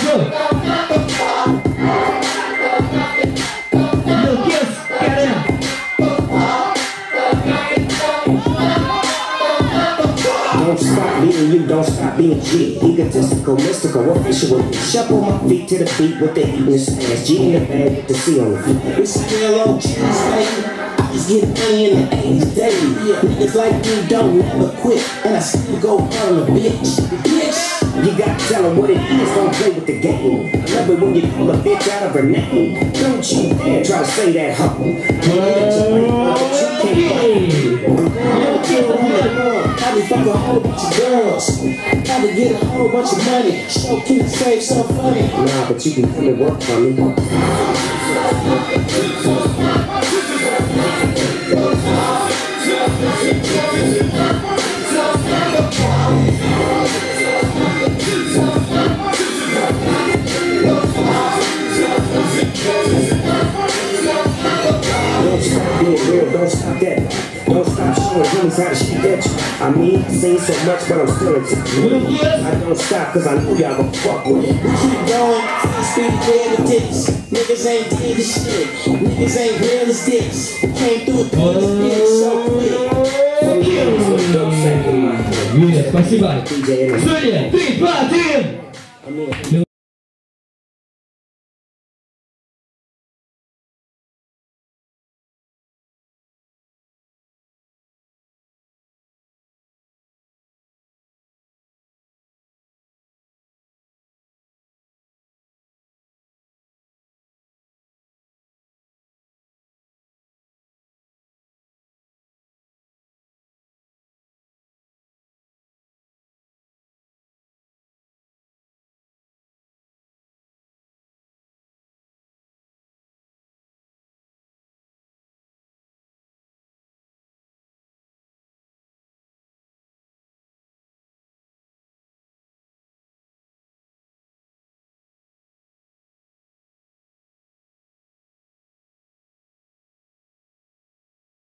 Go. Little kids, get in. Don't stop being you, don't stop being G. Egotistical, mystical, official. Shuffle my feet to the beat with the eating ass. G in the bag with the C on the feet. It's still on cheese, baby. I was getting money in the 80s daily. Niggas like me don't never quit, and I still go on a bitch. You gotta tell them what it is, don't play with the game. I love it when you pull a bitch out of her name. Don't you dare try to say that hoe. Probably fuck a whole bunch of girls. Probably get a whole bunch of money. Show can save so funny. Nah, but you can come and work for me. Don't stop being real, don't stop that. Don't stop showing homies how to shoot at you. I mean, I seen so much, but I'm still into you. I don't stop, cause I know y'all gon' fuck with it. We keep going, speed dead with dicks. Niggas ain't did this shit. Niggas ain't real as dicks. Came through with this so quick. Спасибо. Студия, ты платим!